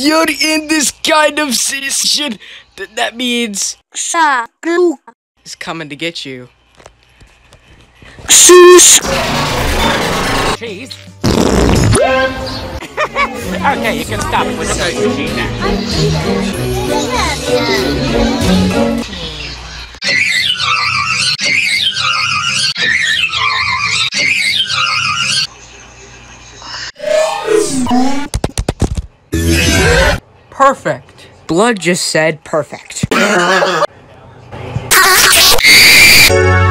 you're in this kind of situation, that means is coming to get you. Cheese. Okay, you can stop it with the noise machine now. Perfect. Blood just said perfect.